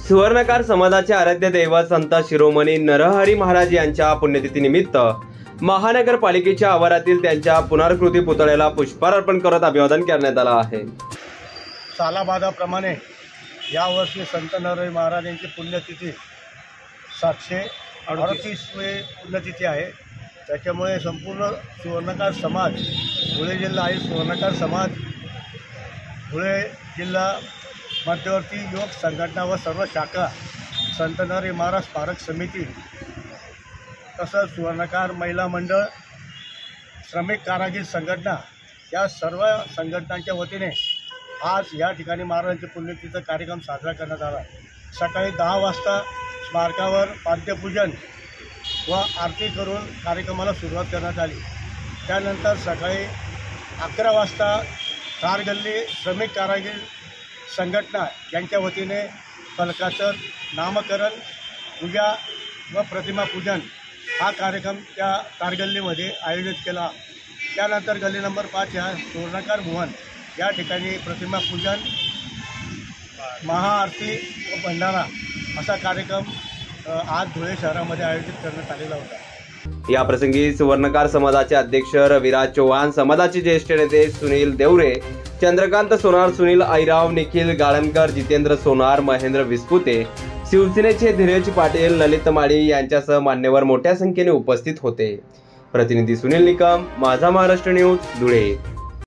सुवर्णकार समाजाचे आराध्य दैवत संत शिरोमणी नरहरी महाराज यांच्या पुण्यतिथीनिमित्त महानगरपालिकेच्या आवारातील त्यांच्या पुनराकृती पुतळ्याला पुष्पार्पण करत अभिवादन करण्यात आलं आहे। सालाबादाप्रमाणे यावर्षी संत नरहरी महाराज यांची पुण्यतिथी 738वी पुण्यतिथी आहे। त्याच्यामुळे संपूर्ण सुवर्णकार समाज, धुळे जिल्हा आणि सुवर्णकार समाज, धुळे जिल्हा मध्यवर्ती युवक संघटना व सर्व शाखा, संत नरहरी महाराज स्मारक समिती, तसंच सुवर्णकार महिला मंडळ, श्रमिक कारागीर संघटना या सर्व संघटनांच्या वतीने आज या ठिकाणी महाराजांची पुण्यतिथीचा कार्यक्रम साजरा करण्यात आला। सकाळी 10 वाजता स्मारकावर पाद्यपूजन व आरती करून कार्यक्रमाला सुरुवात करण्यात आली। त्यानंतर सकाळी 11 वाजता कारगल्ली श्रमिक कारागीर संघटना यांच्या वतीने फलकाचं नामकरण, पूजा व प्रतिमा पूजन हा कार्यक्रम त्या कारगल्लीमध्ये आयोजित केला। त्यानंतर गल्ली नंबर 5 या सुवर्णकार भुवन या ठिकाणी प्रतिमा पूजन, महाआरती व भंडारा असा कार्यक्रम आज धुळे शहरामध्ये आयोजित करण्यात आलेला होता। या प्रसंगी सुवर्णकार समाजाचे अध्यक्ष रविराज चव्हाण, समाजाचे ज्येष्ठ नेते सुनील देवरे, चंद्रकांत सोनार, सुनील आईराव, निखिल गाळणकर, जितेंद्र सोनार, महेंद्र विस्पुते, शिवसेनेचे धीरज पाटील, ललित माळी यांच्यासह मान्यवर मोठ्या संख्येने उपस्थित होते। प्रतिनिधी सुनील निकम, माझा महाराष्ट्र न्यूज, धुळे।